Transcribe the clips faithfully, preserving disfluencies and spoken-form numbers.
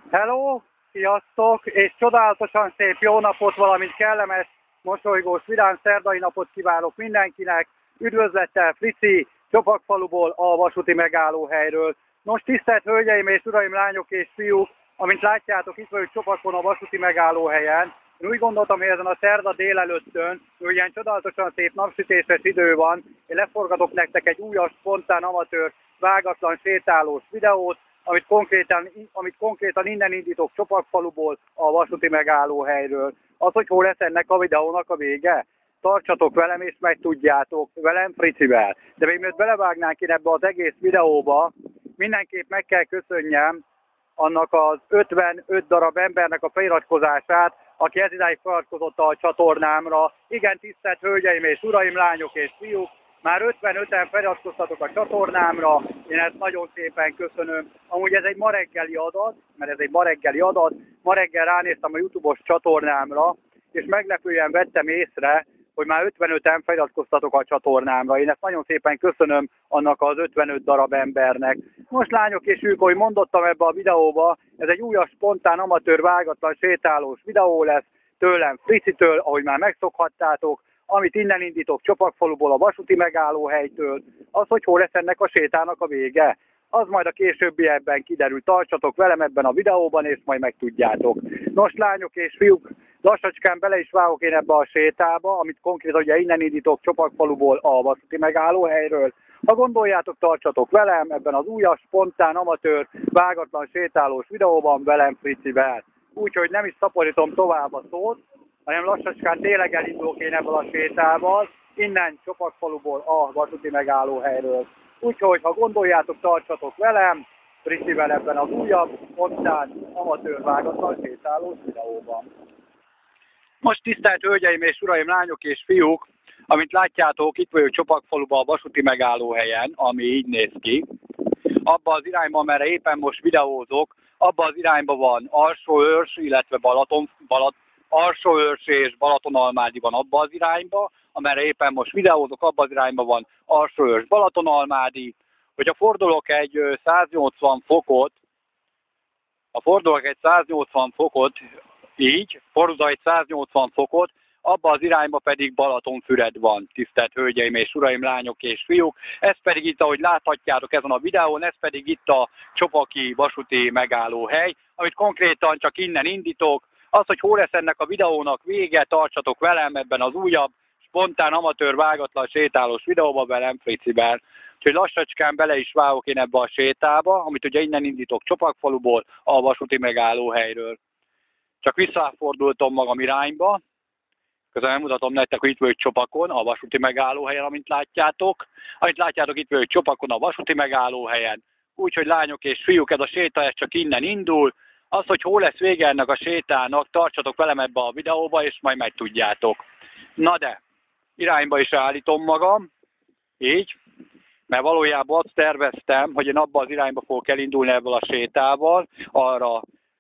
Hello, sziasztok, és csodálatosan szép jó napot, valamint kellemes, mosolygós, vidám szerdai napot kívánok mindenkinek. Üdvözlettel Frici, Csopakfaluból, a vasúti megállóhelyről. Nos, tisztelt hölgyeim és uraim, lányok és fiúk, amint látjátok, itt vagyok Csopakon a vasúti megállóhelyen. Én úgy gondoltam, hogy ezen a szerda délelőttön, hogy ilyen csodálatosan szép napsütéses idő van, én leforgatok nektek egy újabb, spontán, amatőr, vágatlan, sétálós videót, amit konkrétan, amit konkrétan innen indítok Csopakfaluból, a vasúti megállóhelyről. Az, hogy hol lesz ennek a videónak a vége? Tartsatok velem és megtudjátok, velem Fricivel. De még mielőtt belevágnánk én ebbe az egész videóba, mindenképp meg kell köszönjem annak az ötvenöt darab embernek a feliratkozását, aki ez idáig feliratkozott a csatornámra. Igen, tisztelt hölgyeim és uraim, lányok és fiúk, már ötvenöten feliratkoztatok a csatornámra, én ezt nagyon szépen köszönöm. Amúgy ez egy ma reggeli adat, mert ez egy ma reggeli adat, ma reggel ránéztem a YouTube-os csatornámra, és meglepően vettem észre, hogy már ötvenöten feliratkoztatok a csatornámra. Én ezt nagyon szépen köszönöm annak az ötvenöt darab embernek. Most lányok és ők, ahogy mondottam ebbe a videóba, ez egy újabb, spontán, amatőr, vágatlan, sétálós videó lesz tőlem, Fricitől, ahogy már megszokhattátok, amit innen indítok Csopakfaluból, a vasúti megállóhelytől. Az, hogy hol lesz ennek a sétának a vége, az majd a későbbiekben kiderül. Tartsatok velem ebben a videóban, és majd megtudjátok. Nos, lányok és fiúk, lassacskán bele is vágok én ebbe a sétába, amit konkrétan ugye innen indítok Csopakfaluból, a vasúti megállóhelyről. Ha gondoljátok, tartsatok velem ebben az újabb, spontán, amatőr, vágatlan, sétálós videóban velem Fricivel. Úgyhogy nem is szaporítom tovább a szót, hanem lassacskán tényleg elindulok én ebből a sétával, innen Csopakfaluból, a vasúti megállóhelyről. Úgyhogy, ha gondoljátok, tartsatok velem, Fricivel ebben az újabb, spontán, amatőr, vágatlan, sétálós videóban. Most tisztelt hölgyeim és uraim, lányok és fiúk, amit látjátok, itt vagyok Csopakfaluban a vasúti megállóhelyen, ami így néz ki. Abba az irányba, amerre éppen most videózok, abba az irányba van Alsóőrs, illetve Balaton, Balat, Alsóőrs és Balatonalmádi van abba az irányba, amerre éppen most videózok, abba az irányba van Alsóőrs, Balatonalmádi. Hogyha fordulok egy száznyolcvan fokot, ha fordulok egy száznyolcvan fokot, így, fordul egy száznyolcvan fokot, abba az irányba pedig Balatonfüred van, tisztelt hölgyeim és uraim, lányok és fiúk. Ez pedig itt, ahogy láthatjátok ezen a videón, ez pedig itt a csopaki vasúti megállóhely, amit konkrétan csak innen indítok. Az, hogy hol lesz ennek a videónak vége, tartsatok velem ebben az újabb, spontán, amatőr, vágatlan, sétálós videóban velem Fricivel. Úgyhogy lassacskán bele is vágok én ebbe a sétába, amit ugye innen indítok Csopakfaluból, a vasúti megállóhelyről. Csak visszafordultam magam irányba, közben megmutatom nektek, hogy itt vagyok Csopakon, a vasúti megállóhelyen, amint látjátok. Amit látjátok, itt vagyok Csopakon, a vasúti megállóhelyen. Úgyhogy lányok és fiúk, ez a séta ez csak innen indul. Az, hogy hol lesz vége ennek a sétának, tartsatok velem ebbe a videóba, és majd megtudjátok. Na de, irányba is állítom magam, így, mert valójában azt terveztem, hogy én abba az irányba fogok elindulni ebből a sétával, arra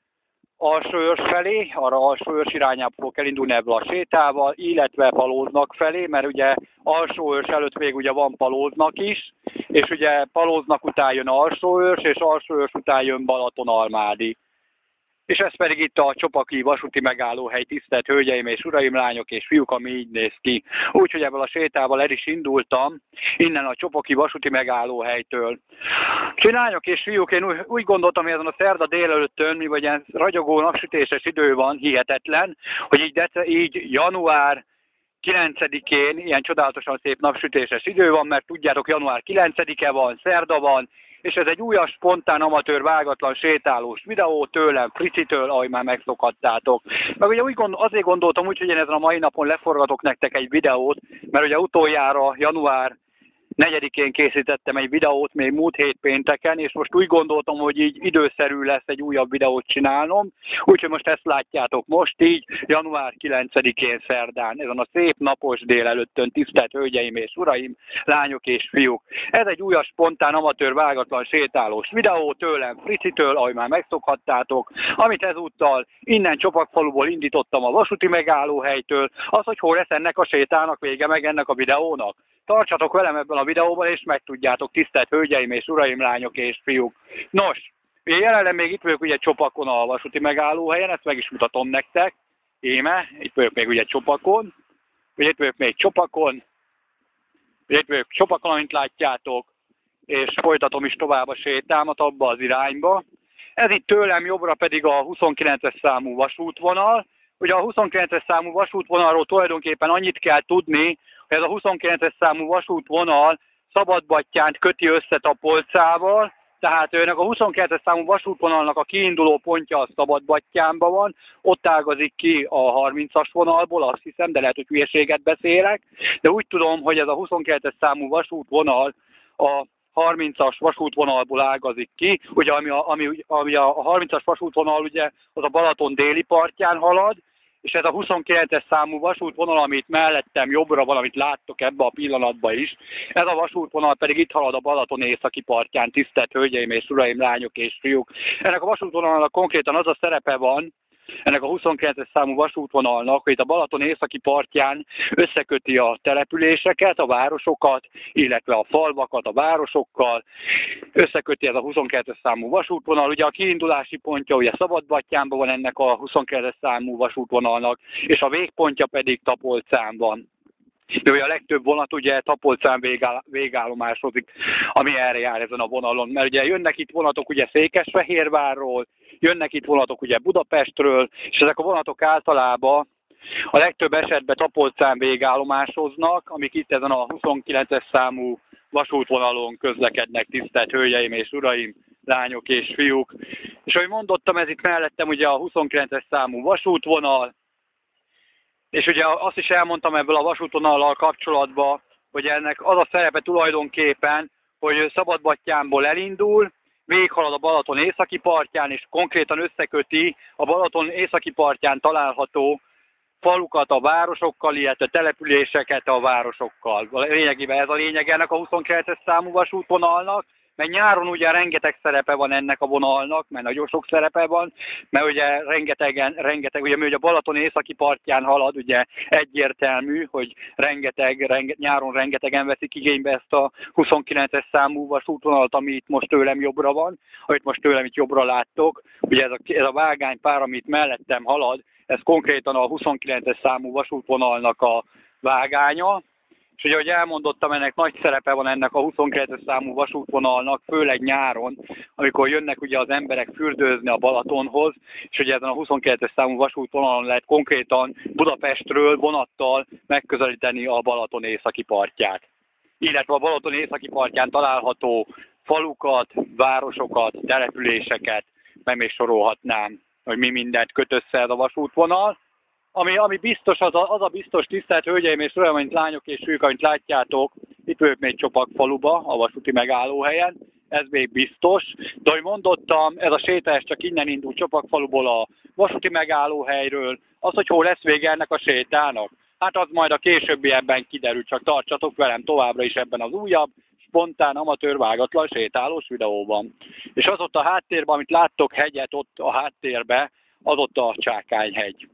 Alsóőrs felé, arra Alsóőrs irányába fogok elindulni ebből a sétával, illetve Palóznak felé, mert ugye Alsóőrs előtt még ugye van Palóznak is, és ugye Palóznak után jön Alsóőrs, és Alsóőrs után jön Balatonalmádi. És ez pedig itt a csopaki vasúti megállóhely, tisztelt hölgyeim és uraim, lányok és fiúk, ami így néz ki. Úgyhogy ebből a sétával el is indultam, innen a csopaki vasúti megállóhelytől. Úgyhogy lányok és fiúk, én úgy, úgy gondoltam, hogy ezen a szerda délelőttön, mi vagy ilyen ragyogó napsütéses idő van, hihetetlen, hogy így, dece, így január kilencedikén ilyen csodálatosan szép napsütéses idő van, mert tudjátok, január kilencedike van, szerda van, és ez egy újabb, spontán, amatőr, vágatlan, sétálós videó tőlem, Fricitől, ahogy már megszokhattátok. Meg ugye úgy gondol, azért gondoltam úgy, hogy én ezen a mai napon leforgatok nektek egy videót, mert ugye utoljára január negyedikén készítettem egy videót még múlt hét pénteken, és most úgy gondoltam, hogy így időszerű lesz egy újabb videót csinálnom, úgyhogy most ezt látjátok most így, január kilencedikén szerdán, ezen a szép napos délelőttön, tisztelt hölgyeim és uraim, lányok és fiúk. Ez egy újabb, spontán, amatőr, vágatlan, sétálós videó tőlem, Fricitől, ahogy már megszokhattátok, amit ezúttal innen Csopakfaluból indítottam a vasúti megállóhelytől, az, hogy hol lesz ennek a sétának vége meg ennek a videónak. Tartsatok velem ebben a videóban, és megtudjátok, tisztelt hölgyeim és uraim, lányok és fiúk. Nos, Ugye jelenleg még itt vagyok ugye Csopakon a vasúti megállóhelyen, ezt meg is mutatom nektek. Éme, itt vagyok még ugye Csopakon. Ugye itt vagyok még Csopakon. Ugye itt vagyok Csopakon, amint látjátok. És folytatom is tovább a sétámat abba az irányba. Ez itt tőlem jobbra pedig a huszonkilences számú vasútvonal. Ugye a huszonkilences számú vasútvonalról tulajdonképpen annyit kell tudni, hogy ez a huszonkilences számú vasútvonal Szabadbattyánt köti össze Tapolcával, tehát őnek a huszonkilences számú vasútvonalnak a kiinduló pontja a Szabadbattyánban van, ott ágazik ki a harmincas vonalból, azt hiszem, de lehet, hogy hülyeséget beszélek, de úgy tudom, hogy ez a huszonkilences számú vasútvonal a harmincas vasútvonalból ágazik ki, ugye ami a, ami, ami a harmincas vasútvonal ugye az a Balaton déli partján halad, és ez a huszonkilences számú vasútvonal, amit mellettem jobbra van, amit láttok ebbe a pillanatban is, ez a vasútvonal pedig itt halad a Balaton északi partján, tisztelt hölgyeim és uraim, lányok és fiúk. Ennek a vasútvonalnak konkrétan az a szerepe van, ennek a huszonkilences számú vasútvonalnak, hogy itt a Balaton északi partján összeköti a településeket, a városokat, illetve a falvakat a városokkal, összeköti ez a huszonkilences számú vasútvonal. Ugye a kiindulási pontja ugye Szabadbattyánban van ennek a huszonkilences számú vasútvonalnak, és a végpontja pedig Tapolcán van. De ugye a legtöbb vonat ugye Tapolcán végáll, végállomásozik, ami erre jár ezen a vonalon. Mert ugye jönnek itt vonatok ugye Székesfehérvárról, jönnek itt vonatok ugye Budapestről, és ezek a vonatok általában a legtöbb esetben Tapolcán végállomásoznak, amik itt ezen a huszonkilences számú vasútvonalon közlekednek, tisztelt hölgyeim és uraim, lányok és fiúk. És ahogy mondottam, ez itt mellettem ugye a huszonkilences számú vasútvonal, és ugye azt is elmondtam ebből a vasútvonallal kapcsolatban, hogy ennek az a szerepe tulajdonképpen, hogy Szabadbattyánból elindul, végighalad a Balaton északi partján, és konkrétan összeköti a Balaton északi partján található falukat a városokkal, illetve településeket a városokkal. Lényegében ez a lényeg ennek a huszonkilences számú vasútvonalnak, mert nyáron ugye rengeteg szerepe van ennek a vonalnak, mert nagyon sok szerepe van, mert ugye rengetegen, rengeteg, ugye mi ugye a Balaton északi partján halad, ugye egyértelmű, hogy rengeteg, renget, nyáron rengetegen veszik igénybe ezt a huszonkilences számú vasútvonalat, ami itt most tőlem jobbra van, amit most tőlem itt jobbra láttok. Ugye ez a, ez a vágánypár, amit mellettem halad, ez konkrétan a huszonkilences számú vasútvonalnak a vágánya. És ugye, ahogy elmondottam, ennek nagy szerepe van ennek a huszonkilences számú vasútvonalnak, főleg nyáron, amikor jönnek ugye az emberek fürdőzni a Balatonhoz, és ugye ezen a huszonkilences számú vasútvonalon lehet konkrétan Budapestről vonattal megközelíteni a Balaton északi partját. Illetve a Balaton északi partján található falukat, városokat, településeket, meg még sorolhatnám, hogy mi mindent köt össze ez a vasútvonal. Ami, ami biztos, az a, az a biztos, tisztelt hölgyeim és uraim, mint lányok és fiúk, amit látjátok, itt vagyok még Csopak faluba, a vasúti megállóhelyen, ez még biztos. De ahogy mondottam, ez a sétás csak innen indul Csopak faluból a vasúti megállóhelyről. Az, hogy hol lesz vége ennek a sétának, hát az majd a későbbiekben kiderül, csak tartsatok velem továbbra is ebben az újabb, spontán, amatőr, vágatlan sétálós videóban. És az ott a háttérben, amit láttok hegyet ott a háttérben, az ott a Csákányhegy.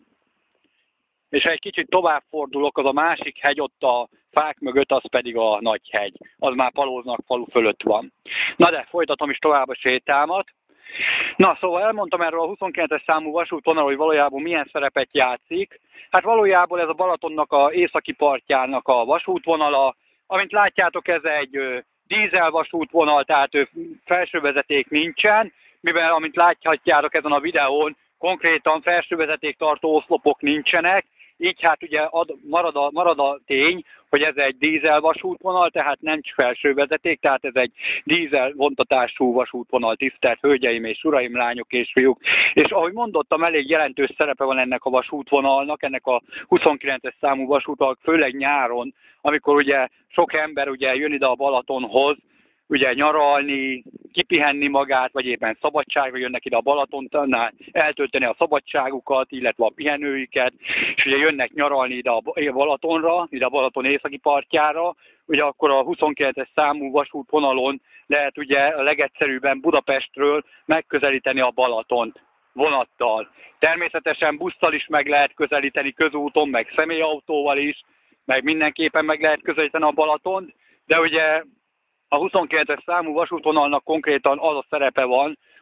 És ha egy kicsit tovább fordulok, az a másik hegy ott a fák mögött, az pedig a Nagyhegy. Az már Palóznak falu fölött van. Na de folytatom is tovább a sétámat. Na szóval elmondtam erről a huszonkilences számú vasútvonal, hogy valójában milyen szerepet játszik. Hát valójában ez a Balatonnak a északi partjának a vasútvonala. Amint látjátok, ez egy dízel vasútvonal, tehát felsővezeték nincsen, mivel amint láthatjátok ezen a videón, konkrétan felsővezeték tartó oszlopok nincsenek, így hát ugye ad, marad, a, marad a tény, hogy ez egy dízel vasútvonal, tehát nem csak felsővezeték, tehát ez egy dízel vontatású vasútvonal, tisztelt hölgyeim és uraim, lányok és fiúk. És ahogy mondottam, elég jelentős szerepe van ennek a vasútvonalnak, ennek a huszonkilences számú vasútvonalnak, főleg nyáron, amikor ugye sok ember ugye jön ide a Balatonhoz, ugye nyaralni, kipihenni magát, vagy éppen szabadságra jönnek ide a Balatontannál, eltölteni a szabadságukat, illetve a pihenőiket, és ugye jönnek nyaralni ide a Balatonra, ide a Balaton északi partjára, ugye akkor a huszonkilences számú vasútvonalon lehet ugye a legegyszerűbben Budapestről megközelíteni a Balatont vonattal. Természetesen busszal is meg lehet közelíteni, közúton, meg személyautóval is, meg mindenképpen meg lehet közelíteni a Balatont, de ugye a huszonkilences számú vasútvonalnak konkrétan az a szerepe van,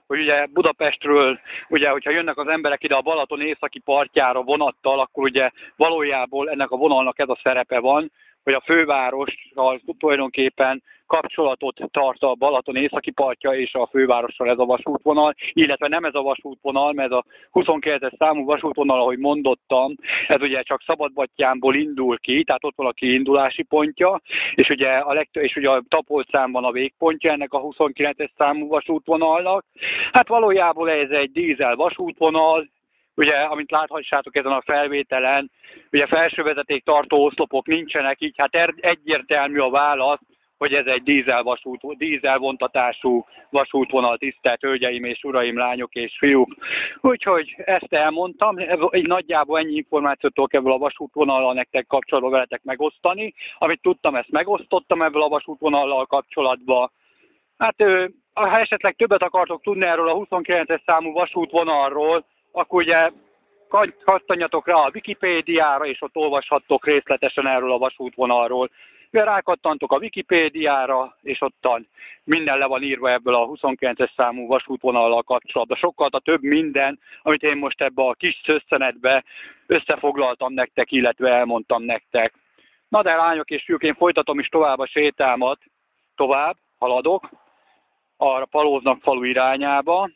hogy ugye Budapestről, ugye, hogyha jönnek az emberek ide a Balaton északi partjára vonattal, akkor ugye valójában ennek a vonalnak ez a szerepe van, hogy a fővárossal tulajdonképpen kapcsolatot tart a Balaton északi partja és a fővárossal ez a vasútvonal, illetve nem ez a vasútvonal, mert ez a huszonkilences számú vasútvonal, ahogy mondottam, ez ugye csak Szabadbattyánból indul ki, tehát ott van a kiindulási pontja, és ugye a, legtö- és ugye a Tapolcán van a végpontja ennek a huszonkilences számú vasútvonalnak. Hát valójában ez egy dízel vasútvonal, ugye, amint láthatjátok ezen a felvételen, ugye felsővezeték tartó oszlopok nincsenek, így hát er- egyértelmű a válasz, hogy ez egy dízel, vasút, dízel vontatású vasútvonal, tisztelt hölgyeim és uraim, lányok és fiúk. Úgyhogy ezt elmondtam, ez, így nagyjából ennyi információt tudok ebből a vasútvonallal nektek kapcsolatban veletek megosztani. Amit tudtam, ezt megosztottam ebből a vasútvonallal kapcsolatban. Hát ha esetleg többet akartok tudni erről a huszonkilences számú vasútvonalról, akkor ugye kattanjatok rá a Wikipédiára, és ott olvashattok részletesen erről a vasútvonalról. Rákattantok a Wikipédiára, és ottan minden le van írva ebből a huszonkilences számú vasútvonallal kapcsolatban. Sokkal a több minden, amit én most ebbe a kis szösszenetbe összefoglaltam nektek, illetve elmondtam nektek. Na de lányok és fiúk, én folytatom is tovább a sétámat, tovább, haladok, arra Palóznak falu irányába.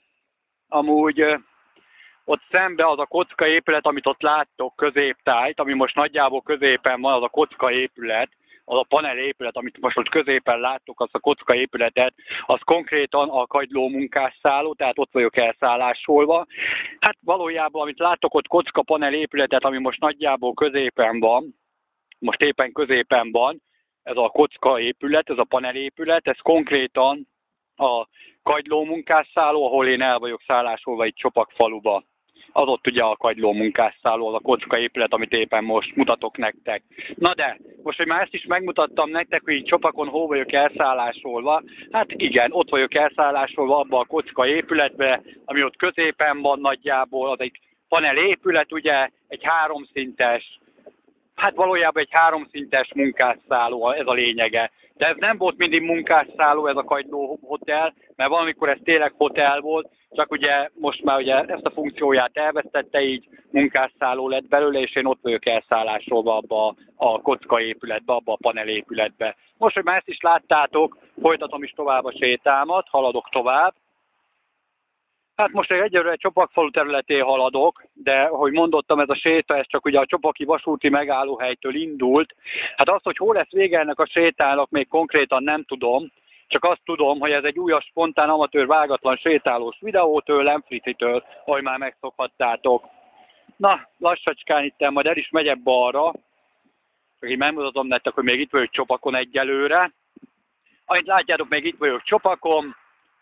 Amúgy ott szembe az a kocka épület, amit ott láttok, középtájt, ami most nagyjából középen van, az a kocka épület, az a panel épület, amit most ott középen láttok, az a kocka épületet, az konkrétan a kagyló munkásszálló, tehát ott vagyok elszállásolva. Hát valójában, amit láttok ott kocka panel épületet, ami most nagyjából középen van, most éppen középen van, ez a kocka épület, ez a panel épület, ez konkrétan a kagyló munkásszálló, ahol én el vagyok szállásolva itt Csopakfaluba. Az ott ugye a kagyló munkásszálló, az a kocka épület, amit éppen most mutatok nektek. Na de, most, hogy már ezt is megmutattam nektek, hogy Csopakon hol vagyok elszállásolva, hát igen, ott vagyok elszállásolva abba a kocka épületbe, ami ott középen van nagyjából, az egy panel épület, ugye, egy háromszintes, hát valójában egy háromszintes munkásszálló, ez a lényege. De ez nem volt mindig munkásszálló, ez a kagyló hotel, mert valamikor ez tényleg hotel volt, csak ugye most már ugye ezt a funkcióját elvesztette, így munkásszálló lett belőle, és én ott vagyok elszállásolva abba a kocka épületbe, abba a panel épületbe. Most, hogy már ezt is láttátok, folytatom is tovább a sétámat, haladok tovább. Hát most egyelőre Csopakfalu területén haladok, de ahogy mondottam, ez a séta, ez csak ugye a csopaki vasúti megállóhelytől indult. Hát azt, hogy hol lesz vége ennek a sétának, még konkrétan nem tudom, csak azt tudom, hogy ez egy újabb, spontán, amatőr, vágatlan sétálós videó tőlem, Fricitől, ahogy már megszokhattátok. Na, lassacskán itt majd el is megyek balra, csak így megmutatom nektek, hogy még itt vagyok Csopakon egyelőre. Ahogy látjátok, még itt vagyok Csopakon.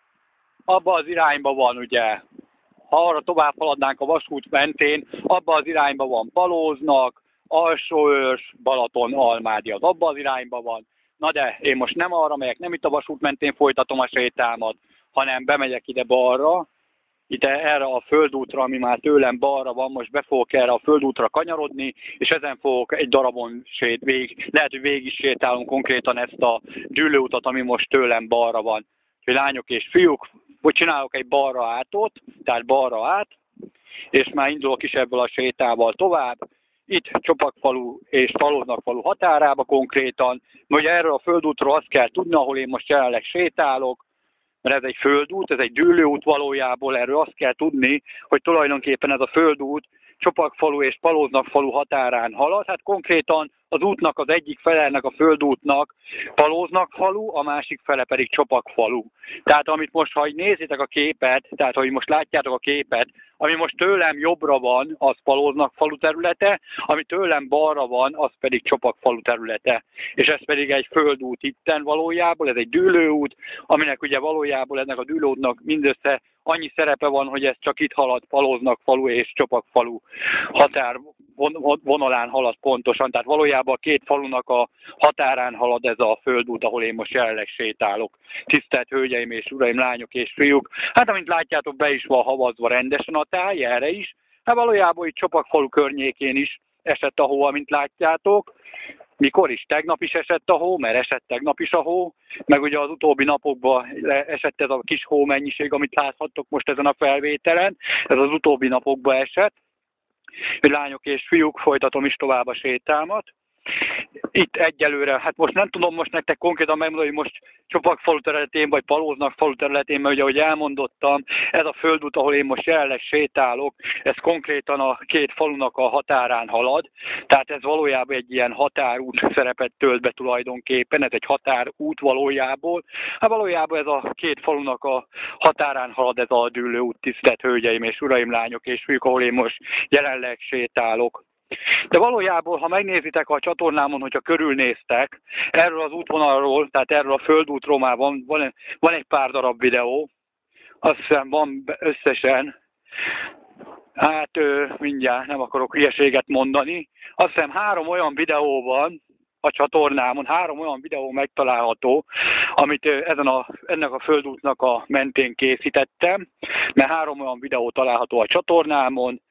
Abba az irányba van ugye, ha arra tovább haladnánk a vasút mentén, abba az irányba van Palóznak, Alsóőrs, Balaton, Almádi, az abba az irányba van. Na de én most nem arra megyek, nem itt a vasút mentén folytatom a sétámat, hanem bemegyek ide balra, ide erre a földútra, ami már tőlem balra van, most be fogok erre a földútra kanyarodni, és ezen fogok egy darabon sét, végig, lehet, hogy végig is sétálunk konkrétan ezt a dűlőutat, ami most tőlem balra van. Úgyhogy lányok és fiúk, hogy csinálok egy balra átot, tehát balra át, és már indulok is ebből a sétával tovább. Itt Csopakfalu és Palóznak falu határába konkrétan. Ugye erről a földútról azt kell tudni, ahol én most jelenleg sétálok, mert ez egy földút, ez egy dűlőút valójában, erről azt kell tudni, hogy tulajdonképpen ez a földút Csopakfalu és Palóznak falu határán halad. Hát konkrétan az útnak az egyik fele ennek a földútnak Palóznak falu, a másik fele pedig Csopakfalu. Tehát amit most, ha így nézitek a képet, tehát hogy most látjátok a képet, ami most tőlem jobbra van, az Palóznak falu területe, ami tőlem balra van, az pedig Csopakfalu területe. És ez pedig egy földút itten valójában, ez egy dűlőút, aminek ugye valójában ennek a dűlőútnak mindössze annyi szerepe van, hogy ez csak itt halad, Palóznak falu és Csopakfalu határ vonalán halad pontosan. Tehát valójában a két falunak a határán halad ez a földút, ahol én most jelenleg sétálok. Tisztelt hölgyeim és uraim, lányok és fiúk. Hát amint látjátok, be is van havazva rendesen a táj, erre is. Hát valójában itt Csopakfalu környékén is esett a hó, amint látjátok. mikor is? Tegnap is esett a hó, mert esett tegnap is a hó, meg ugye az utóbbi napokban esett ez a kis hó mennyiség, amit láthattok most ezen a felvételen, ez az utóbbi napokban esett. Lányok és fiúk, folytatom is tovább a sétálmat. Itt egyelőre, hát most nem tudom most nektek konkrétan megmondani, hogy most Csopakfalu területén, vagy Palóznak falu területén, mert ugye, ahogy elmondottam, ez a földút, ahol én most jelenleg sétálok, ez konkrétan a két falunak a határán halad, tehát ez valójában egy ilyen határút szerepet tölt be tulajdonképpen, ez egy határút valójában. Hát valójában ez a két falunak a határán halad ez a dűlőút, tisztelt hölgyeim és uraim, lányok és fiúk, ahol én most jelenleg sétálok. De valójában, ha megnézitek a csatornámon, hogyha körülnéztek, erről az útvonalról, tehát erről a földútról már van, van, van egy pár darab videó, azt hiszem van összesen, hát mindjárt nem akarok hülyeséget mondani, azt hiszem három olyan videó van a csatornámon, három olyan videó megtalálható, amit ezen a, ennek a földútnak a mentén készítettem, mert három olyan videó található a csatornámon.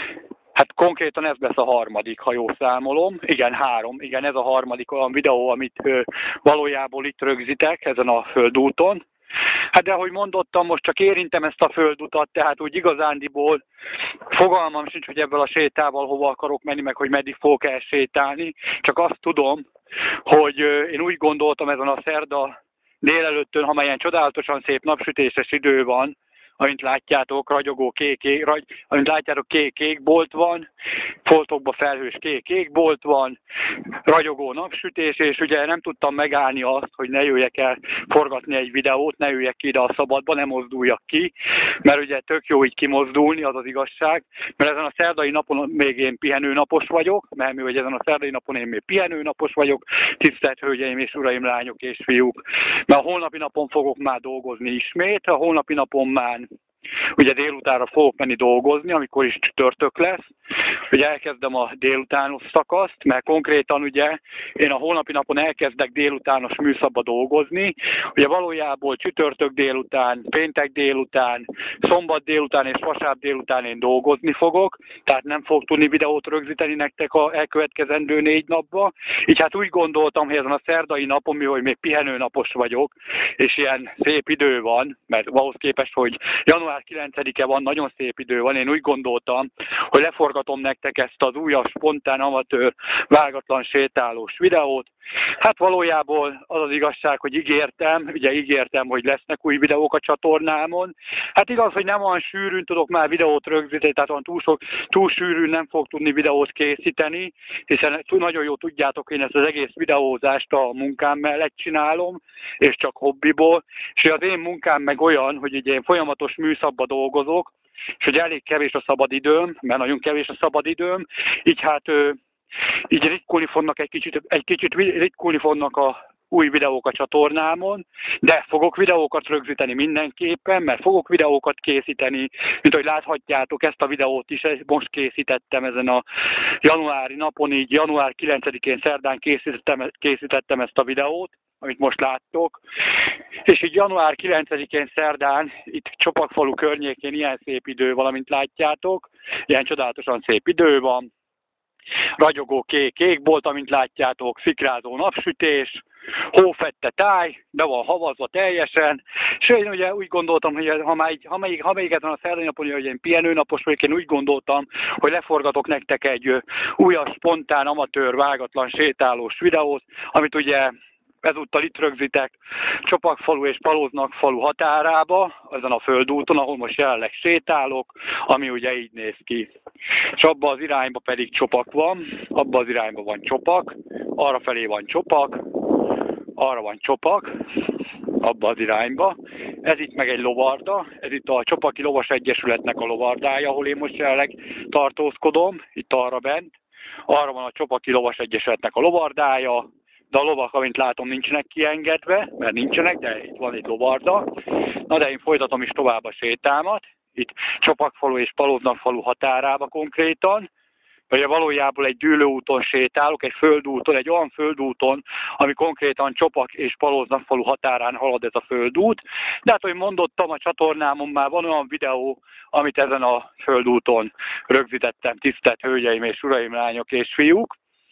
Hát konkrétan ez lesz a harmadik, ha jól számolom. Igen, három. Igen, ez a harmadik olyan videó, amit ö, valójában itt rögzítek ezen a földúton. Hát de ahogy mondottam, most csak érintem ezt a földutat, tehát úgy igazándiból fogalmam sincs, hogy ebből a sétával hova akarok menni, meg hogy meddig fogok el sétálni. Csak azt tudom, hogy ö, én úgy gondoltam ezen a szerda délelőttön, ha már ilyen csodálatosan szép napsütéses idő van, amint látjátok, ragyogó kék, ragy, amint látjátok, kék bolt van, foltokba felhős kék bolt van, ragyogó napsütés, és ugye nem tudtam megállni azt, hogy ne jöjjek el forgatni egy videót, ne jöjjek ki ide a szabadba, ne mozduljak ki, mert ugye tök jó így kimozdulni, az az igazság, mert ezen a szerdai napon még én pihenőnapos vagyok, mert mi, hogy ezen a szerdai napon én még pihenőnapos vagyok, tisztelt hölgyeim és uraim, lányok és fiúk, mert a holnapi napon fogok már dolgozni ismét, a holnapi napon már ugye délutánra fogok menni dolgozni, amikor is csütörtök lesz. Ugye elkezdem a délutános szakaszt, mert konkrétan ugye én a holnapi napon elkezdek délutános műszakba dolgozni. Ugye valójában csütörtök délután, péntek délután, szombat délután és vasárnap délután én dolgozni fogok, tehát nem fogok tudni videót rögzíteni nektek a elkövetkezendő négy napba. Így hát úgy gondoltam, hogy ezen a szerdai napon, mi, hogy még pihenőnapos vagyok, és ilyen szép idő van, mert ahhoz képest, hogy január kilencedike van, nagyon szép idő van, én úgy gondoltam, hogy leforgatom nektek ezt az újabb, spontán, amatőr, vágatlan sétálós videót. Hát valójában az az igazság, hogy ígértem, ugye ígértem, hogy lesznek új videók a csatornámon. Hát igaz, hogy nem olyan sűrűn tudok már videót rögzíteni, tehát olyan túl, sok, túl sűrűn nem fog tudni videót készíteni, hiszen nagyon jól tudjátok, én ezt az egész videózást a munkám mellett csinálom, és csak hobbiból. És az én munkám meg olyan, hogy ugye én folyamatos műszakba dolgozok, és hogy elég kevés a szabadidőm, mert nagyon kevés a szabadidőm, így hát így ritkulni fognak egy kicsit, egy kicsit ritkulni fognak a új videók a csatornámon, de fogok videókat rögzíteni mindenképpen, mert fogok videókat készíteni, mint ahogy láthatjátok, ezt a videót is most készítettem ezen a januári napon, így január kilencedikén szerdán készítettem, készítettem ezt a videót, amit most láttok, és így január kilencedikén szerdán itt Csopakfalu környékén ilyen szép idő, valamint látjátok, ilyen csodálatosan szép idő van, ragyogó kék égbolt, amint látjátok, szikrázó napsütés, hófette táj, be van havazva teljesen, és én ugye úgy gondoltam, hogy ha még, ha még, ha még ezen a szerdai napon, hogy én pihenőnapos vagyok, én úgy gondoltam, hogy leforgatok nektek egy újabb, spontán, amatőr, vágatlan, sétálós videót, amit ugye ezúttal itt rögzítek Csopakfalu és Palóznak falu határába, ezen a földúton, ahol most jelenleg sétálok, ami ugye így néz ki. És abba az irányba pedig Csopak van, abba az irányba van Csopak, arra felé van Csopak, arra van Csopak, abba az irányba. Ez itt meg egy lovarda, ez itt a Csopaki Lovas Egyesületnek a lovardája, ahol én most jelenleg tartózkodom, itt arra bent. Arra van a Csopaki Lovas Egyesületnek a lovardája, de a lovak, amint látom, nincsenek kiengedve, mert nincsenek, de itt van egy lovarda. Na de én folytatom is tovább a sétámat, itt Csopakfalu és Palóznak falu határába konkrétan. Ugye valójában egy dűlőúton sétálok, egy földúton, egy olyan földúton, ami konkrétan Csopak és Palóznak falu határán halad ez a földút. De hát, hogy mondottam, a csatornámon már van olyan videó, amit ezen a földúton rögzítettem, tisztelt hölgyeim és uraim, lányok és fiúk.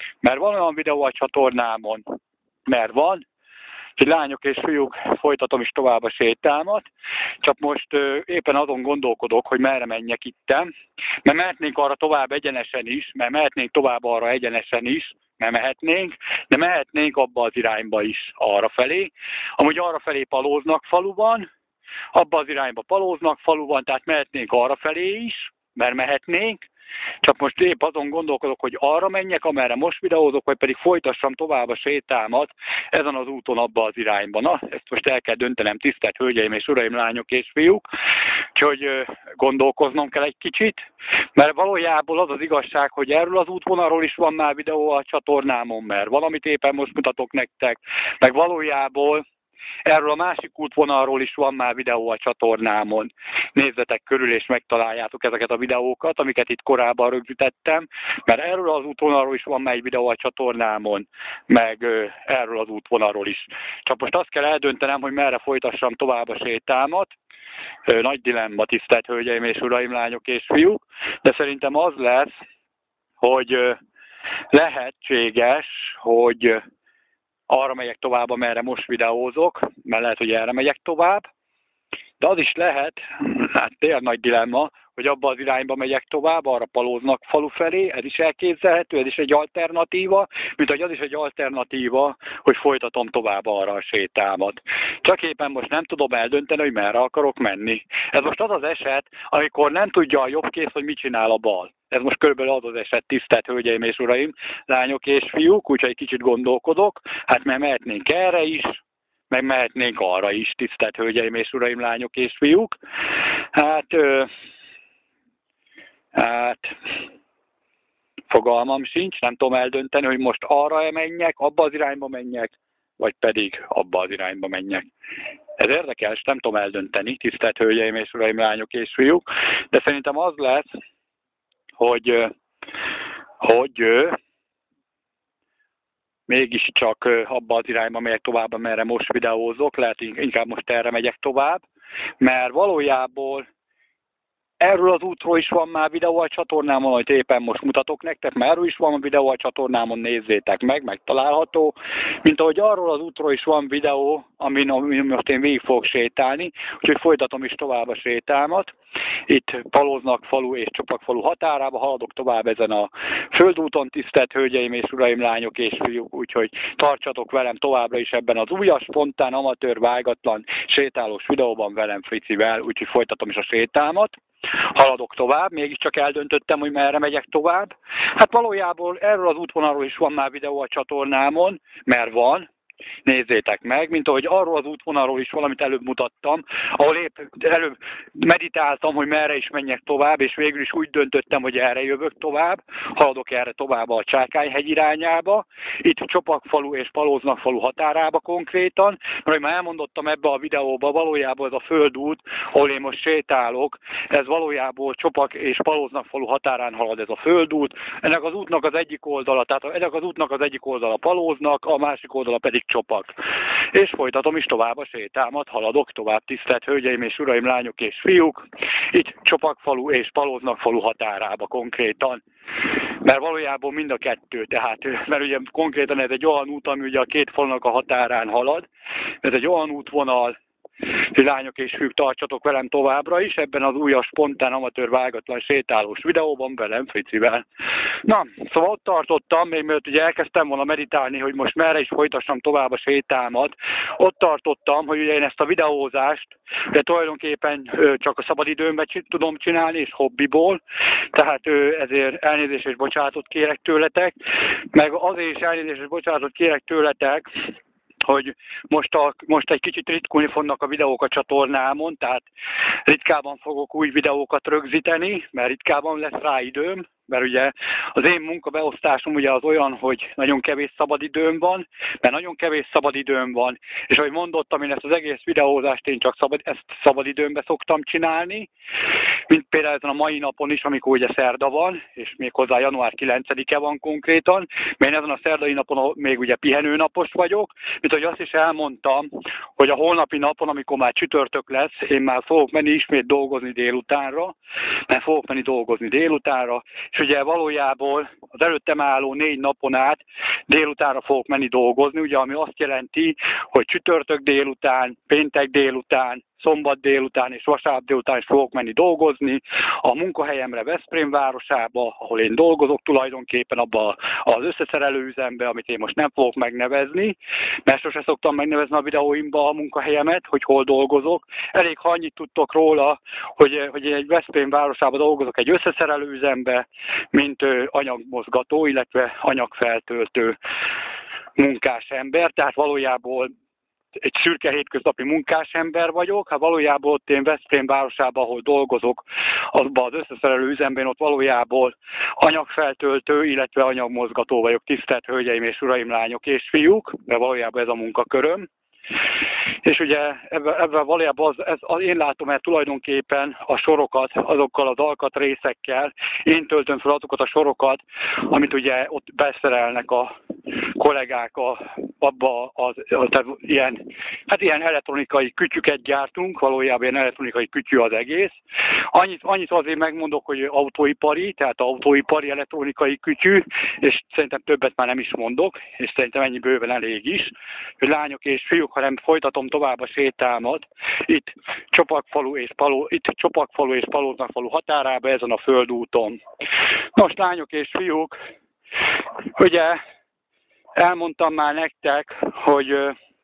Mert van olyan videó a csatornámon, mert van, hogy lányok és fiúk, folytatom is tovább a sétálmat, csak most ö, éppen azon gondolkodok, hogy merre menjek itten, mert mehetnénk arra tovább egyenesen is, mert mehetnénk tovább arra egyenesen is, mert mehetnénk, de mehetnénk abba az irányba is, arra felé. Amúgy arra felé Palóznak faluban, abba az irányba Palóznak faluban, tehát mehetnénk arra felé is, mert mehetnénk, csak most épp azon gondolkodok, hogy arra menjek, amerre most videózok, vagy pedig folytassam tovább a sétálmat ezen az úton abba az irányba. Na, ezt most el kell döntenem, tisztelt hölgyeim és uraim, lányok és fiúk, úgyhogy gondolkoznom kell egy kicsit, mert valójában az az igazság, hogy erről az útvonalról is van már videó a csatornámon, mert valamit éppen most mutatok nektek, meg valójában erről a másik útvonalról is van már videó a csatornámon. Nézzetek körül és megtaláljátok ezeket a videókat, amiket itt korábban rögzítettem, mert erről az útvonalról is van már egy videó a csatornámon, meg ö, erről az útvonalról is. Csak most azt kell eldöntenem, hogy merre folytassam tovább a sétálmat. Ö, nagy dilemma, tisztelt hölgyeim és uraim, lányok és fiúk, de szerintem az lesz, hogy ö, lehetséges, hogy arra megyek tovább, amerre most videózok, mert lehet, hogy erre megyek tovább. De az is lehet, hát tényleg nagy dilemma, hogy abba az irányba megyek tovább, arra Palóznak falu felé, ez is elképzelhető, ez is egy alternatíva, mint hogy az is egy alternatíva, hogy folytatom tovább arra a sétámat. Csak éppen most nem tudom eldönteni, hogy merre akarok menni. Ez most az az eset, amikor nem tudja a jobb kéz, hogy mit csinál a bal. Ez most körülbelül az az eset, tisztelt hölgyeim és uraim, lányok és fiúk, úgyhogy egy kicsit gondolkodok, hát mert mehetnénk erre is, meg mehetnénk arra is, tisztelt hölgyeim és uraim, lányok és fiúk. Hát, ö, hát fogalmam sincs, nem tudom eldönteni, hogy most arra menjek, abba az irányba menjek, vagy pedig abba az irányba menjek. Ez érdekes, nem tudom eldönteni, tisztelt hölgyeim és uraim, lányok és fiúk, de szerintem az lesz, hogy, hogy mégiscsak abba az irányba megyek tovább, amerre most videózok, lehet inkább most erre megyek tovább, mert valójában erről az útról is van már videó a csatornámon, amit éppen most mutatok nektek, mert erről is van videó a csatornámon, nézzétek meg, megtalálható. Mint ahogy arról az útról is van videó, amin, amin most én végig fogok sétálni, úgyhogy folytatom is tovább a sétálmat. Itt Palóznak falu és Csopakfalu határába haladok tovább ezen a földúton, tisztelt hölgyeim és uraim, lányok és fiúk, úgyhogy tartsatok velem továbbra is ebben az újas, spontán, amatőr, vágatlan, sétálós videóban velem Fricivel, úgyhogy folytatom is a sétálmat. Haladok tovább, mégiscsak eldöntöttem, hogy merre megyek tovább. Hát valójában erről az útvonalról is van már videó a csatornámon, mert van. Nézzétek meg, mint ahogy arról az útvonalról is valamit előbb mutattam, ahol épp előbb meditáltam, hogy merre is menjek tovább, és végül is úgy döntöttem, hogy erre jövök tovább, haladok erre tovább a Csákányhegy irányába, itt Csopakfalu és Palóznak falu határába konkrétan, mert hogy már elmondottam ebbe a videóba, valójában ez a földút, ahol én most sétálok, ez valójában Csopak és Palóznak falu határán halad ez a földút, ennek az útnak az egyik oldala, tehát ennek az útnak az egyik oldala Palóznak, a másik oldala pedig Csopak. És folytatom is tovább a sétálmat, haladok tovább, tisztelt hölgyeim és uraim, lányok és fiúk, itt Csopakfalu és Palóznak falu határába konkrétan. Mert valójában mind a kettő, tehát, mert ugye konkrétan ez egy olyan út, ami ugye a két falunak a határán halad, ez egy olyan útvonal, hogy lányok és fiúk, tartsatok velem továbbra is ebben az újas, spontán, amatőr, vágatlan, sétálós videóban velem Fricivel. Na, szóval ott tartottam, még mielőtt ugye elkezdtem volna meditálni, hogy most merre is folytassam tovább a sétálmat, ott tartottam, hogy ugye én ezt a videózást de tulajdonképpen csak a szabadidőmben tudom csinálni, és hobbiból, tehát ezért elnézést és bocsánatot kérek tőletek, meg azért is elnézést és bocsánatot kérek tőletek, hogy most, a, most egy kicsit ritkulni fognak a videók a csatornámon, tehát ritkában fogok új videókat rögzíteni, mert ritkában lesz rá időm, mert ugye az én munkabeosztásom ugye az olyan, hogy nagyon kevés szabadidőm van, mert nagyon kevés szabadidőm van, és ahogy mondottam, én ezt az egész videózást én csak szabad, ezt szabadidőmbe szoktam csinálni, mint például ezen a mai napon is, amikor ugye szerda van, és még hozzá január kilencedike van konkrétan, mert én ezen a szerdai napon még ugye pihenőnapos vagyok, mint hogy azt is elmondtam, hogy a holnapi napon, amikor már csütörtök lesz, én már fogok menni ismét dolgozni délutánra, mert fogok menni dolgozni délutánra, és ugye valójában az előttem álló négy napon át délutánra fogok menni dolgozni, ugye, ami azt jelenti, hogy csütörtök délután, péntek délután, szombat délután és vasárnap délután is fogok menni dolgozni a munkahelyemre Veszprém városába, ahol én dolgozok tulajdonképpen abban az összeszerelő üzembe, amit én most nem fogok megnevezni, mert sose szoktam megnevezni a videóimba a munkahelyemet, hogy hol dolgozok. Elég, ha annyit tudtok róla, hogy, hogy én egy Veszprém városában dolgozok egy összeszerelő üzembe, mint anyagmozgató, illetve anyagfeltöltő munkásember, tehát valójában egy szürke hétköznapi munkásember vagyok, hát valójában ott én Veszprém városában, ahol dolgozok, azban az összeszerelő üzemben ott valójában anyagfeltöltő, illetve anyagmozgató vagyok, tisztelt hölgyeim és uraim, lányok és fiúk, mert valójában ez a munkaköröm. És ugye ebben, ebben valójában az, ez, az, én látom el tulajdonképpen a sorokat, azokkal az alkatrészekkel, én töltöm fel azokat a sorokat, amit ugye ott beszerelnek a kollégák a, abba az, az, az ilyen, hát ilyen elektronikai kütyüket gyártunk, valójában ilyen elektronikai kütyű az egész. Annyit, annyit azért megmondok, hogy autóipari, tehát autóipari elektronikai kütyű, és szerintem többet már nem is mondok, és szerintem ennyi bőven elég is, hogy lányok és fiúk, hanem folytatom tovább a sétámat, itt Csopakfalu és Paló, itt Csopakfalu és Palóznakfalu határába ezen a földúton. Nos, lányok és fiúk, ugye elmondtam már nektek, hogy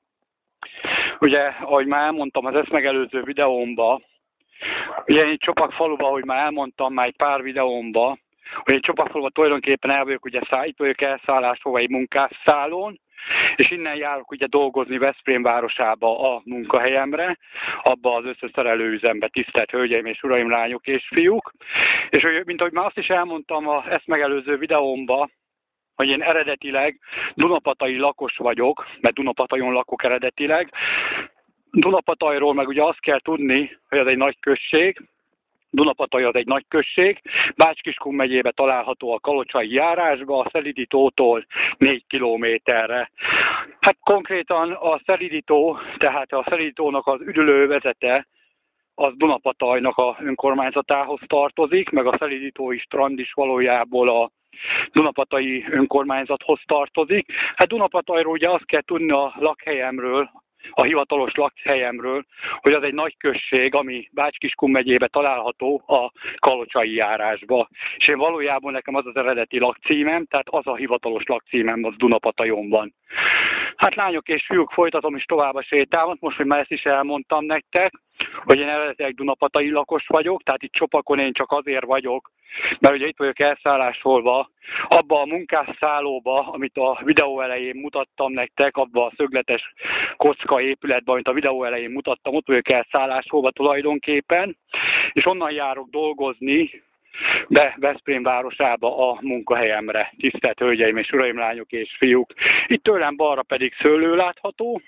ugye, ahogy már elmondtam az ezt megelőző videómban, ugye én Csopakfaluban, ahogy már elmondtam már egy pár videómban, hogy én Csopakfaluban tulajdonképpen el vagyok, ugye száll, itt vagyok elszállásolva egy munkásszállón, és innen járok ugye dolgozni Veszprém városába a munkahelyemre, abba az összeszerelő üzembe, tisztelt hölgyeim és uraim, lányok és fiúk. És hogy, mint ahogy már azt is elmondtam a ezt megelőző videómban, hogy én eredetileg dunapatai lakos vagyok, mert Dunapatajon lakok eredetileg. Dunapatajról meg ugye azt kell tudni, hogy ez egy nagy község, Dunapataj az egy nagy község, Bács-Kiskun megyébe található a Kalocsai járásba, a Szelidítótól négy kilométerre. Hát konkrétan a Szelidító, tehát a Szelidítónak az üdülővezete, az Dunapatajnak a önkormányzatához tartozik, meg a Szelidítói strand is valójában a Dunapatai önkormányzathoz tartozik. Hát Dunapatajról ugye azt kell tudni a lakhelyemről, a hivatalos lakhelyemről, hogy az egy nagy község, ami Bács-Kiskun megyébe található a Kalocsai járásba. És én valójában nekem az az eredeti lakcímem, tehát az a hivatalos lakcímem az Dunapatajon van. Hát lányok és fiúk, folytatom is tovább a sétámat, most, hogy már ezt is elmondtam nektek, hogy én eredetileg dunapatai lakos vagyok, tehát itt Csopakon én csak azért vagyok, mert ugye itt vagyok elszállásolva, abba a munkásszállóba, amit a videó elején mutattam nektek, abba a szögletes kocka épületben, amit a videó elején mutattam, ott vagyok elszállásolva tulajdonképpen, és onnan járok dolgozni be Veszprém városába a munkahelyemre. Tisztelt hölgyeim és uraim, lányok és fiúk. Itt tőlem balra pedig szőlő látható,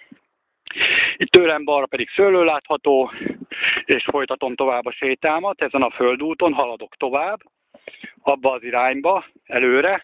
itt tőlem balra pedig szőlő látható, és folytatom tovább a sétámat. Ezen a földúton haladok tovább, abba az irányba, előre.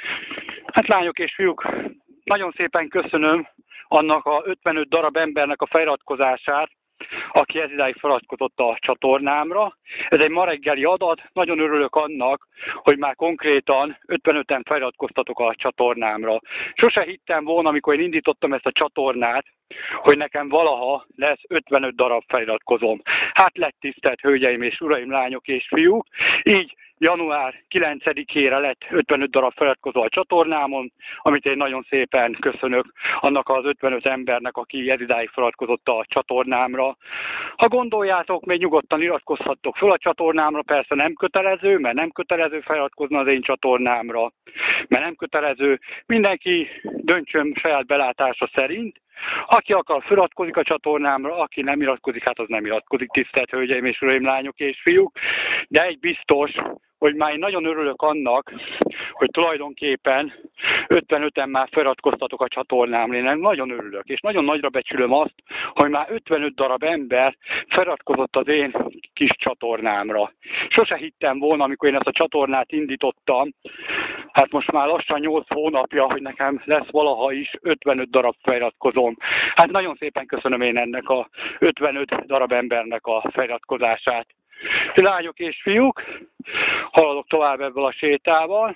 Hát lányok és fiúk, nagyon szépen köszönöm annak a ötvenöt darab embernek a feliratkozását, aki ez idáig feliratkozott a csatornámra. Ez egy ma reggeli adat, nagyon örülök annak, hogy már konkrétan ötvenöten feliratkoztatok a csatornámra. Sose hittem volna, amikor én indítottam ezt a csatornát, hogy nekem valaha lesz ötvenöt darab feliratkozom. Hát lett, tisztelt hölgyeim és uraim, lányok és fiúk. Így január kilencedikére lett ötvenöt darab feliratkozó a csatornámon, amit én nagyon szépen köszönök annak az ötvenöt embernek, aki ez idáig feliratkozott a csatornámra. Ha gondoljátok, még nyugodtan iratkozhattok fel a csatornámra, persze nem kötelező, mert nem kötelező feliratkozni az én csatornámra, mert nem kötelező. Mindenki döntsön saját belátása szerint. Aki akar, feliratkozik a csatornámra, aki nem iratkozik, hát az nem iratkozik, tisztelt hölgyeim és uraim, lányok és fiúk. De egy biztos, hogy már én nagyon örülök annak, hogy tulajdonképpen ötvenöten már feliratkoztatok a csatornámra. Én nagyon örülök, és nagyon nagyra becsülöm azt, hogy már ötvenöt darab ember feliratkozott az én kis csatornámra. Sose hittem volna, amikor én ezt a csatornát indítottam, hát most már lassan nyolc hónapja, hogy nekem lesz valaha is ötvenöt darab feliratkozom. Hát nagyon szépen köszönöm én ennek a ötvenöt darab embernek a feliratkozását. Lányok és fiúk, haladok tovább ebből a sétával.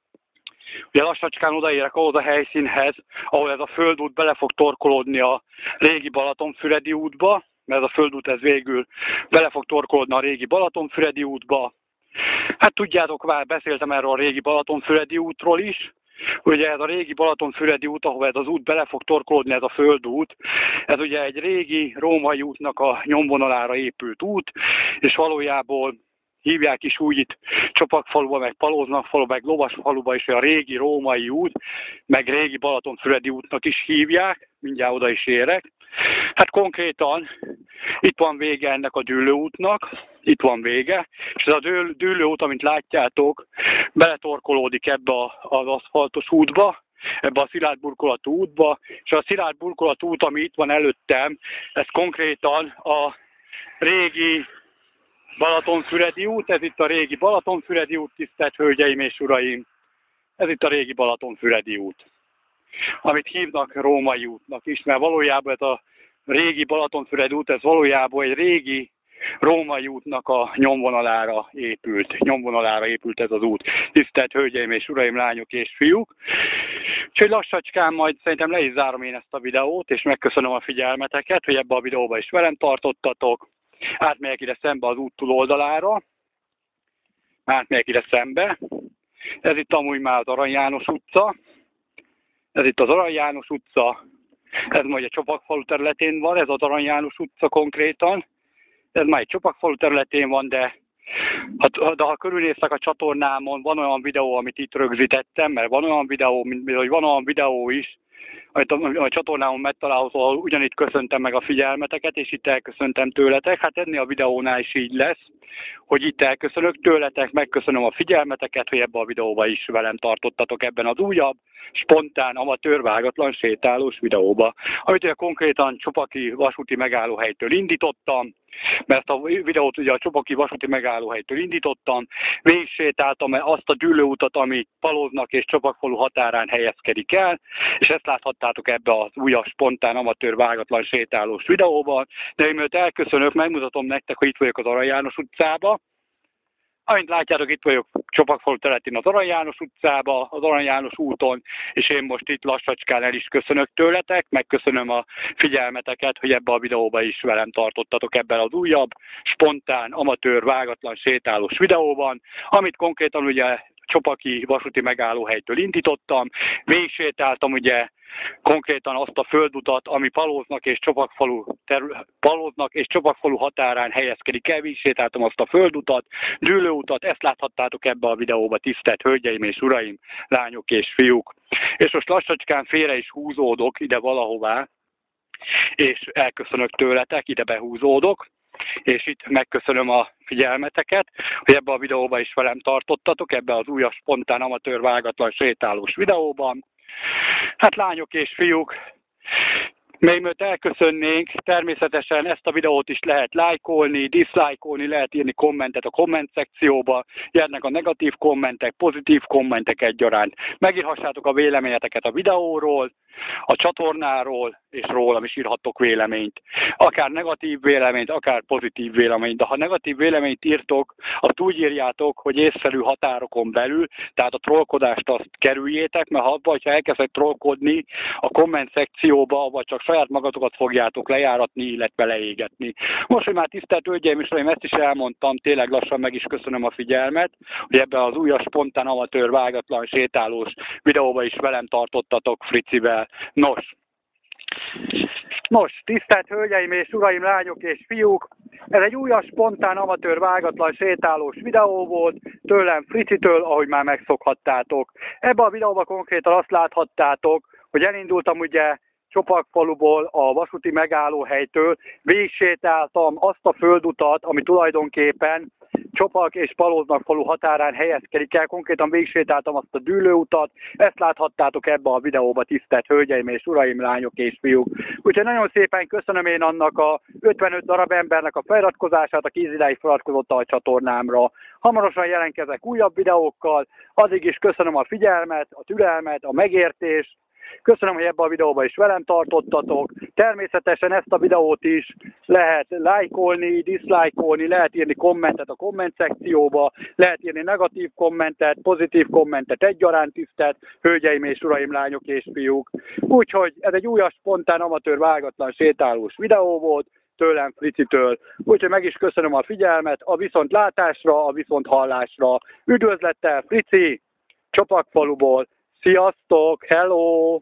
Ugye lassacskán odaérek ahhoz a helyszínhez, ahol ez a földút bele fog torkolódni a régi Balatonfüredi útba, mert ez a földút ez végül bele fog torkolódni a régi Balatonfüredi útba. Hát tudjátok, már beszéltem erről a régi Balatonfüredi útról is. Ugye ez a régi Balatonfüredi út, ahol ez az út bele fog torkolódni, ez a földút, ez ugye egy régi római útnak a nyomvonalára épült út, és valójában hívják is úgy itt Csopakfaluba, meg Palóznakfaluba, meg Lovasfaluba is a régi római út, meg régi Balatonfüredi útnak is hívják, mindjárt oda is érek. Hát konkrétan itt van vége ennek a dűlőútnak, itt van vége, és ez a dűlőút, amit látjátok, beletorkolódik ebbe az aszfaltos útba, ebbe a szilárd burkolatú útba, és a szilárd burkolatú út, ami itt van előttem, ez konkrétan a régi Balatonfüredi út, ez itt a régi Balatonfüredi út, tisztelt hölgyeim és uraim, ez itt a régi Balatonfüredi út, amit hívnak római útnak is, mert valójában ez a régi Balatonfüredi út, ez valójában egy régi római útnak a nyomvonalára épült, nyomvonalára épült ez az út. Tisztelt hölgyeim és uraim, lányok és fiúk! Úgyhogy lassacskán majd szerintem le is zárom én ezt a videót, és megköszönöm a figyelmeteket, hogy ebbe a videóba is velem tartottatok. Átmegyek ide szembe az út túloldalára, átmegyek ide szembe. Ez itt amúgy már az Arany János utca, ez itt az Arany János utca, ez majd a Csopakfalu területén van, ez az Arany János utca konkrétan. Ez már egy Csopakfalu területén van, de ha, de ha körülnéztek a csatornámon, van olyan videó, amit itt rögzítettem, mert van olyan videó, mint hogy van olyan videó is, amit a, a csatornámon megtalálható, ahol ugyanitt köszöntem meg a figyelmeteket, és itt elköszöntem tőletek. Hát ennél a videónál is így lesz, hogy itt elköszönök tőletek, megköszönöm a figyelmeteket, hogy ebben a videóban is velem tartottatok ebben az újabb, spontán, amatőr, vágatlan, sétálós videóba, amit ugye konkrétan Csopaki vasúti megállóhelytől indítottam, mert ezt a videót ugye a Csopaki vasúti megállóhelytől indítottam, végigsétáltam azt a dűlőutat, ami Palóznak és Csopakfalu határán helyezkedik el, és ezt láthattátok ebbe az újabb, spontán, amatőr, vágatlan, sétálós videóban, de én mielőtt elköszönök, megmutatom nektek, hogy itt vagyok az Arany János utcába. Amint látjátok, itt vagyok Csopakfalu területén az Arany János utcába, az Arany János úton, és én most itt lassacskán el is köszönök tőletek, megköszönöm a figyelmeteket, hogy ebbe a videóba is velem tartottatok ebben az újabb, spontán, amatőr, vágatlan, sétálós videóban, amit konkrétan ugye Csopaki vasúti megállóhelytől indítottam, végigsétáltam ugye konkrétan azt a földutat, ami Palóznak és Csopakfalu, Palóznak és Csopakfalu határán helyezkedik el, végigsétáltam azt a földutat, dűlőutat, ezt láthattátok ebbe a videóba, tisztelt hölgyeim és uraim, lányok és fiúk. És most lassacskán félre is húzódok ide valahová, és elköszönök tőletek, ide behúzódok, és itt megköszönöm a figyelmeteket, hogy ebbe a videóba is velem tartottatok, ebbe az újabb, spontán, amatőr, vágatlan, sétálós videóban. Hát lányok és fiúk, még mielőtt elköszönnénk, természetesen ezt a videót is lehet lájkolni, diszlájkolni, lehet írni kommentet a komment szekcióba, jönnek a negatív kommentek, pozitív kommentek egyaránt. Megírhassátok a véleményeteket a videóról, a csatornáról, és rólam is írhattok véleményt. Akár negatív véleményt, akár pozitív véleményt. De ha negatív véleményt írtok, azt úgy írjátok, hogy észszerű határokon belül, tehát a trollkodást azt kerüljétek, mert ha abban, ha elkezdek trollkodni a komment szekcióba, vagy csak saját magatokat fogjátok lejáratni, illetve leégetni. Most, hogy már tisztelt hölgyeim és uraim, ezt is elmondtam, tényleg lassan meg is köszönöm a figyelmet, hogy ebben az újabb, spontán, amatőr, vágatlan, sétálós videóba is velem tartottatok Fricivel. Nos, Nos, tisztelt hölgyeim és uraim, lányok és fiúk, ez egy újabb, spontán, amatőr, vágatlan, sétálós videó volt, tőlem Fricitől, ahogy már megszokhattátok. Ebben a videóban konkrétan azt láthattátok, hogy elindultam ugye Csopakfaluból, a vasúti megállóhelytől, végigsétáltam azt a földutat, ami tulajdonképpen Csopak és Palóznakfalu határán helyezkedik el, konkrétan végigsétáltam azt a dűlőutat, ezt láthattátok ebbe a videóba, tisztelt hölgyeim és uraim, lányok és fiúk. Úgyhogy nagyon szépen köszönöm én annak a ötvenöt darab embernek a feliratkozását, aki idáig feliratkozott a csatornámra. Hamarosan jelentkezek újabb videókkal, addig is köszönöm a figyelmet, a türelmet, a megértést, Köszönöm, hogy ebben a videóban is velem tartottatok. Természetesen ezt a videót is lehet lájkolni, diszlájkolni, lehet írni kommentet a komment szekcióba, lehet írni negatív kommentet, pozitív kommentet egyaránt, tisztelt hölgyeim és uraim, lányok és fiúk. Úgyhogy ez egy újas, spontán, amatőr, vágatlan, sétálós videó volt tőlem, Fricitől. Úgyhogy meg is köszönöm a figyelmet, a viszontlátásra, a viszonthallásra. Üdvözlettel, Frici, Csopakfaluból. Sziasztok, hello!